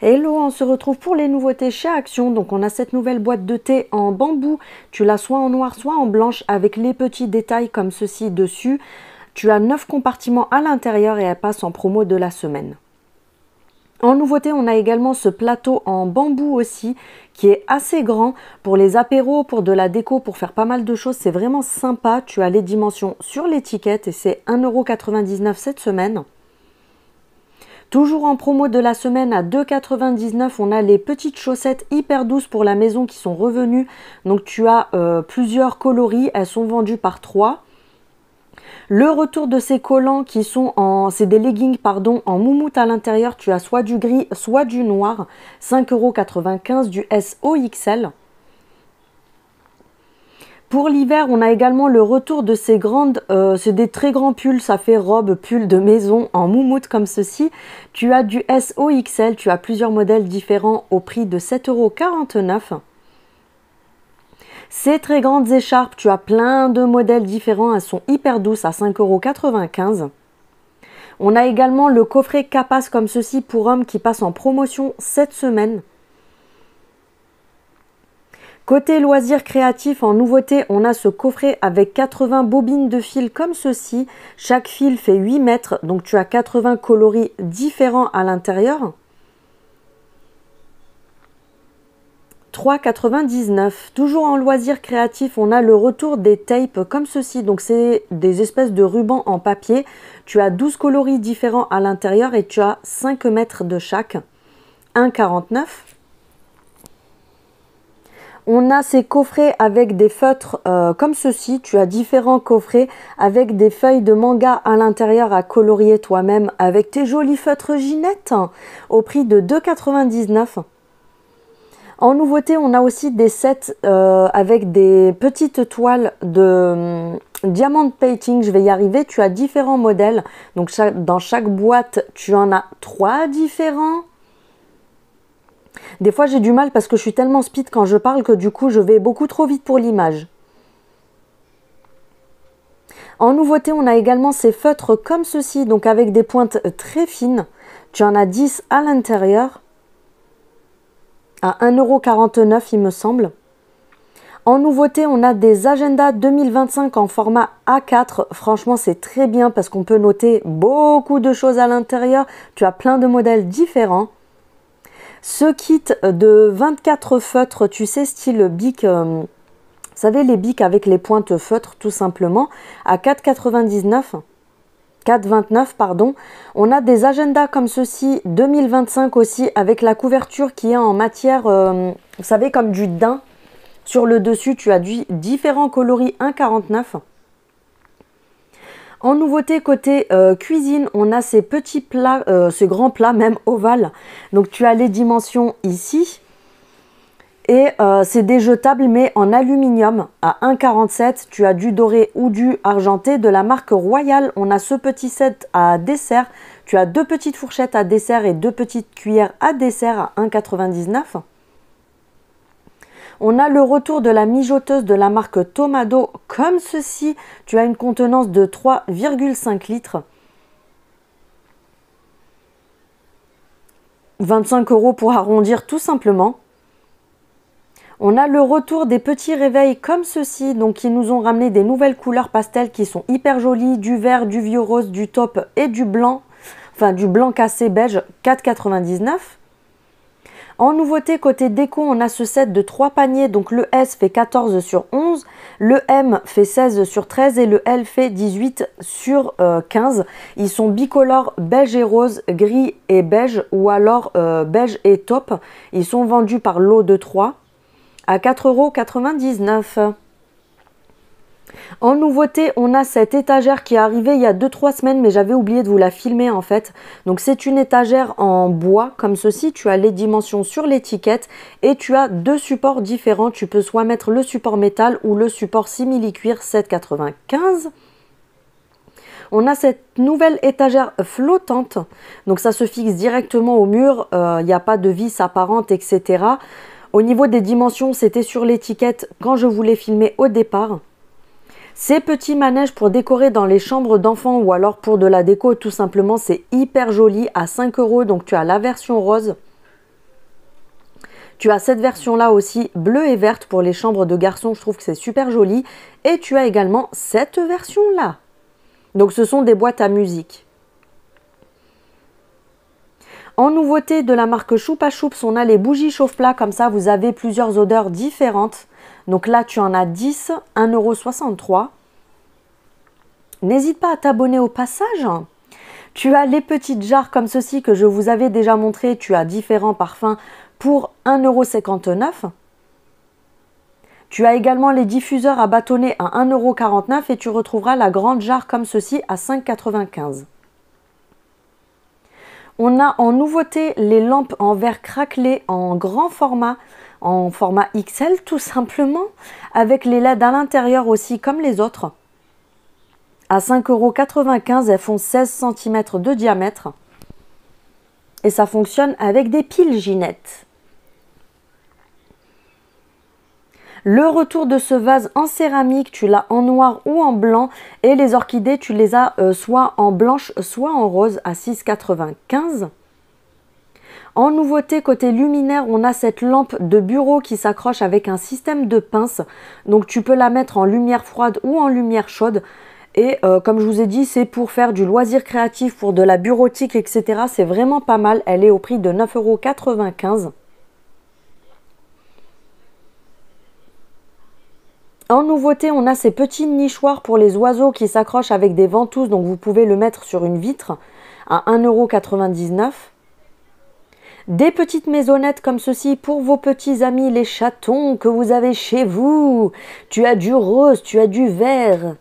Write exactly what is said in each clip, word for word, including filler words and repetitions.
Hello, on se retrouve pour les nouveautés chez Action. Donc on a cette nouvelle boîte de thé en bambou. Tu l'as soit en noir, soit en blanche avec les petits détails comme ceci dessus. Tu as neuf compartiments à l'intérieur et elle passe en promo de la semaine. En nouveauté, on a également ce plateau en bambou aussi qui est assez grand pour les apéros, pour de la déco, pour faire pas mal de choses. C'est vraiment sympa. Tu as les dimensions sur l'étiquette et c'est un euro quatre-vingt-dix-neuf cette semaine. Toujours en promo de la semaine à deux euros quatre-vingt-dix-neuf, on a les petites chaussettes hyper douces pour la maison qui sont revenues. Donc tu as euh, plusieurs coloris, elles sont vendues par trois. Le retour de ces collants qui sont en, c'est des leggings pardon, en moumoute à l'intérieur, tu as soit du gris, soit du noir, cinq euros quatre-vingt-quinze du S O X L. Pour l'hiver, on a également le retour de ces grandes, euh, c'est des très grands pulls, ça fait robe, pull de maison en moumoute comme ceci. Tu as du S O X L, tu as plusieurs modèles différents au prix de sept euros quarante-neuf. Ces très grandes écharpes, tu as plein de modèles différents, elles sont hyper douces à cinq euros quatre-vingt-quinze. On a également le coffret Capas comme ceci pour hommes qui passe en promotion cette semaine. Côté loisirs créatifs, en nouveauté, on a ce coffret avec quatre-vingts bobines de fil comme ceci. Chaque fil fait huit mètres, donc tu as quatre-vingts coloris différents à l'intérieur. trois euros quatre-vingt-dix-neuf. Toujours en loisirs créatifs, on a le retour des tapes comme ceci. Donc c'est des espèces de rubans en papier. Tu as douze coloris différents à l'intérieur et tu as cinq mètres de chaque. un euro quarante-neuf. On a ces coffrets avec des feutres euh, comme ceci. Tu as différents coffrets avec des feuilles de manga à l'intérieur à colorier toi-même avec tes jolis feutres Ginette hein, au prix de deux euros quatre-vingt-dix-neuf. En nouveauté, on a aussi des sets euh, avec des petites toiles de euh, diamond painting. Je vais y arriver. Tu as différents modèles. Donc chaque, dans chaque boîte, tu en as trois différents. Des fois, j'ai du mal parce que je suis tellement speed quand je parle que du coup, je vais beaucoup trop vite pour l'image. En nouveauté, on a également ces feutres comme ceci, donc avec des pointes très fines. Tu en as dix à l'intérieur, à un euro quarante-neuf, il me semble. En nouveauté, on a des agendas deux mille vingt-cinq en format A quatre. Franchement, c'est très bien parce qu'on peut noter beaucoup de choses à l'intérieur. Tu as plein de modèles différents. Ce kit de vingt-quatre feutres, tu sais, style bic, euh, vous savez, les bics avec les pointes feutres, tout simplement, à quatre euros quatre-vingt-dix-neuf, quatre euros vingt-neuf, pardon. On a des agendas comme ceci, deux mille vingt-cinq aussi, avec la couverture qui est en matière, euh, vous savez, comme du daim. Sur le dessus, tu as du, différents coloris, un euro quarante-neuf. En nouveauté, côté euh, cuisine, on a ces petits plats, euh, ces grands plats, même ovales. Donc, tu as les dimensions ici. Et euh, c'est des jetables, mais en aluminium à un euro quarante-sept. Tu as du doré ou du argenté de la marque Royal. On a ce petit set à dessert. Tu as deux petites fourchettes à dessert et deux petites cuillères à dessert à un euro quatre-vingt-dix-neuf. On a le retour de la mijoteuse de la marque Tomado comme ceci. Tu as une contenance de trois virgule cinq litres. vingt-cinq euros pour arrondir tout simplement. On a le retour des petits réveils comme ceci. Donc ils nous ont ramené des nouvelles couleurs pastel qui sont hyper jolies. Du vert, du vieux rose, du taupe et du blanc. Enfin du blanc cassé beige, quatre euros quatre-vingt-dix-neuf. En nouveauté, côté déco, on a ce set de trois paniers. Donc le S fait quatorze sur onze, le M fait seize sur treize et le L fait dix-huit sur quinze. Ils sont bicolores beige et rose, gris et beige ou alors euh, beige et taupe. Ils sont vendus par lot de trois à quatre euros quatre-vingt-dix-neuf. En nouveauté, on a cette étagère qui est arrivée il y a deux trois semaines, mais j'avais oublié de vous la filmer en fait. Donc c'est une étagère en bois comme ceci, tu as les dimensions sur l'étiquette et tu as deux supports différents. Tu peux soit mettre le support métal ou le support simili-cuir, sept euros quatre-vingt-quinze. On a cette nouvelle étagère flottante, donc ça se fixe directement au mur, il euh, n'y a pas de vis apparente, et cetera. Au niveau des dimensions, c'était sur l'étiquette quand je voulais filmer au départ. Ces petits manèges pour décorer dans les chambres d'enfants ou alors pour de la déco tout simplement, c'est hyper joli à cinq euros. Donc tu as la version rose Tu as cette version-là aussi bleue et verte pour les chambres de garçons. Je trouve que c'est super joli. Et tu as également cette version-là. Donc ce sont des boîtes à musique. En nouveauté de la marque Choupa Choups, on a les bougies chauffe-plat. Comme ça, vous avez plusieurs odeurs différentes. Donc là, tu en as dix, un euro soixante-trois. N'hésite pas à t'abonner au passage. Tu as les petites jarres comme ceci que je vous avais déjà montré. Tu as différents parfums pour un euro cinquante-neuf. Tu as également les diffuseurs à bâtonnet à un euro quarante-neuf et tu retrouveras la grande jarre comme ceci à cinq euros quatre-vingt-quinze. On a en nouveauté les lampes en verre craquelé en grand format, en format X L tout simplement, avec les L E D à l'intérieur aussi comme les autres. À cinq euros quatre-vingt-quinze, elles font seize centimètres de diamètre. Et ça fonctionne avec des piles Ginette. Le retour de ce vase en céramique, tu l'as en noir ou en blanc. Et les orchidées, tu les as euh, soit en blanche, soit en rose à six euros quatre-vingt-quinze. En nouveauté, côté luminaire, on a cette lampe de bureau qui s'accroche avec un système de pince. Donc tu peux la mettre en lumière froide ou en lumière chaude. Et euh, comme je vous ai dit, c'est pour faire du loisir créatif, pour de la bureautique, et cetera. C'est vraiment pas mal. Elle est au prix de neuf euros quatre-vingt-quinze. En nouveauté, on a ces petits nichoirs pour les oiseaux qui s'accrochent avec des ventouses. Donc vous pouvez le mettre sur une vitre à un euro quatre-vingt-dix-neuf. Des petites maisonnettes comme ceci pour vos petits amis, les chatons que vous avez chez vous. Tu as du rose, tu as du vert.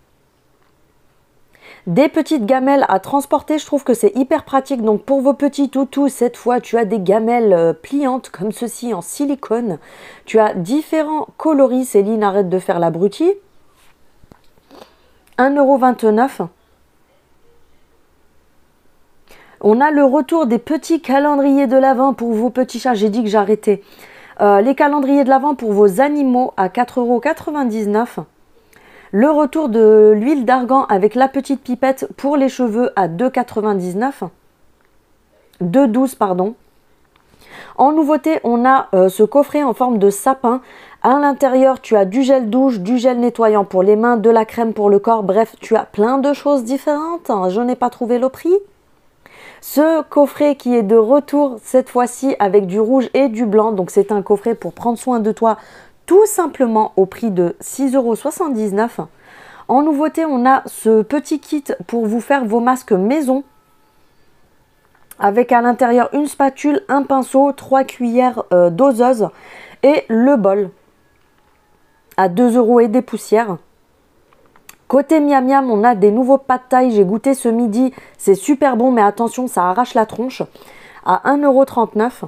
Des petites gamelles à transporter, je trouve que c'est hyper pratique. Donc pour vos petits toutous, cette fois, tu as des gamelles pliantes comme ceci en silicone. Tu as différents coloris. Céline, arrête de faire l'abruti. un euro vingt-neuf. On a le retour des petits calendriers de l'Avent pour vos petits chats. J'ai dit que j'arrêtais. Euh, les calendriers de l'Avent pour vos animaux à quatre euros quatre-vingt-dix-neuf. Le retour de l'huile d'argan avec la petite pipette pour les cheveux à deux euros quatre-vingt-dix-neuf. deux euros douze, pardon. En nouveauté, on a euh, ce coffret en forme de sapin. À l'intérieur, tu as du gel douche, du gel nettoyant pour les mains, de la crème pour le corps. Bref, tu as plein de choses différentes. Je n'ai pas trouvé le prix. Ce coffret qui est de retour cette fois-ci avec du rouge et du blanc. Donc c'est un coffret pour prendre soin de toi tout simplement au prix de six euros soixante-dix-neuf. En nouveauté, on a ce petit kit pour vous faire vos masques maison. Avec à l'intérieur une spatule, un pinceau, trois cuillères euh, doseuses et le bol à deux euros et des poussières. Côté miam miam, on a des nouveaux pad thai. J'ai goûté ce midi. C'est super bon, mais attention, ça arrache la tronche. À un euro trente-neuf.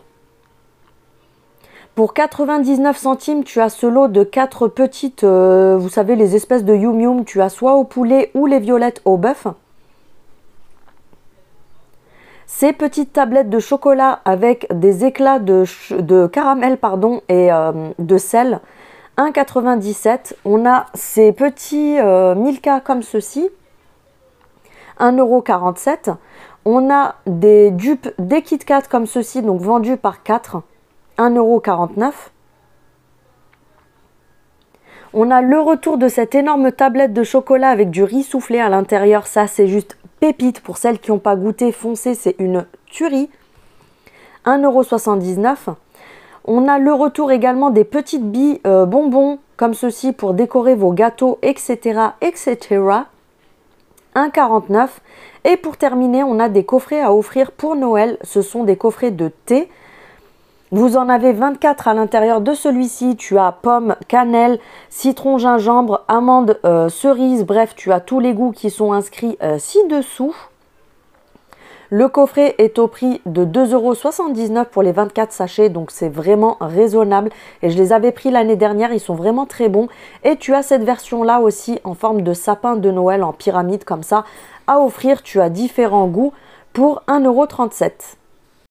Pour quatre-vingt-dix-neuf centimes, tu as ce lot de quatre petites, euh, vous savez, les espèces de yum yum. Tu as soit au poulet ou les violettes au bœuf. Ces petites tablettes de chocolat avec des éclats de, de caramel pardon, et euh, de sel. un euro quatre-vingt-dix-sept. On a ces petits euh, Milka comme ceci. un euro quarante-sept. On a des dupes, des Kit Kat comme ceci, donc vendus par quatre. un euro quarante-neuf. On a le retour de cette énorme tablette de chocolat avec du riz soufflé à l'intérieur. Ça, c'est juste pépite. Pour celles qui n'ont pas goûté, foncez, c'est une tuerie. un euro soixante-dix-neuf. On a le retour également des petites billes euh, bonbons comme ceci pour décorer vos gâteaux, et cetera et cetera. un euro quarante-neuf. Et pour terminer, on a des coffrets à offrir pour Noël. Ce sont des coffrets de thé. Vous en avez vingt-quatre à l'intérieur de celui-ci. Tu as pomme, cannelle, citron, gingembre, amande, euh, cerise. Bref, tu as tous les goûts qui sont inscrits euh, ci-dessous. Le coffret est au prix de deux euros soixante-dix-neuf pour les vingt-quatre sachets. Donc, c'est vraiment raisonnable. Et je les avais pris l'année dernière. Ils sont vraiment très bons. Et tu as cette version-là aussi en forme de sapin de Noël en pyramide comme ça à offrir. Tu as différents goûts pour un euro trente-sept.